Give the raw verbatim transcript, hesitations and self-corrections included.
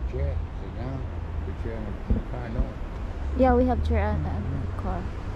chair, sit down, put chair in the car door. Yeah, we have chair and, and car.